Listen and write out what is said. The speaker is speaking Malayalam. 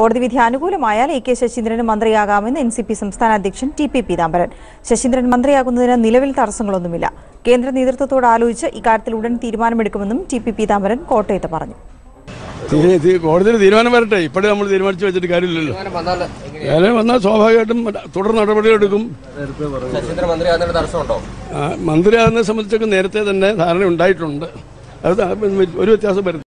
കോടതി വിധി അനുകൂലമായാൽ എ കെ ശശീന്ദ്രന് മന്ത്രിയാകാമെന്ന് NCP സംസ്ഥാന അധ്യക്ഷൻ P Peethambaran. ശശീന്ദ്രൻ മന്ത്രിയാകുന്നതിന് നിലവിൽ തടസ്സങ്ങളൊന്നുമില്ല. കേന്ദ്ര നേതൃത്വത്തോട് ആലോചിച്ച് ഇക്കാര്യത്തിൽ ഉടൻ തീരുമാനമെടുക്കുമെന്നും P Peethambaran കോട്ടയത്ത് പറഞ്ഞു. കോടതിയിൽ തീരുമാനം വരട്ടെ, ഇപ്പോഴും നമ്മൾ തീരുമാനിച്ചു വെച്ചിട്ട് കാര്യമില്ലല്ലോ. വന്നാൽ സ്വാഭാവികമായിട്ടും തുടർ നടപടികളെടുക്കും. മന്ത്രിയാകുന്നതിനെ സംബന്ധിച്ചൊക്കെ നേരത്തെ തന്നെ ധാരണ ഉണ്ടായിട്ടുണ്ട്. അത് ഒരു വ്യത്യാസം വരുന്നു.